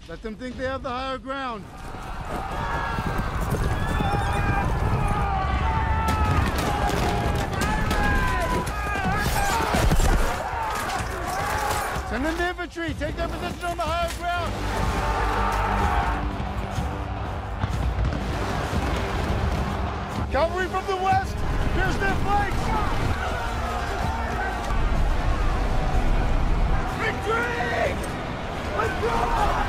Let them think they have the higher ground. Send in the infantry. Take their position on the higher ground. Cavalry from the west. Pierce their flanks. Retreat! Withdraw!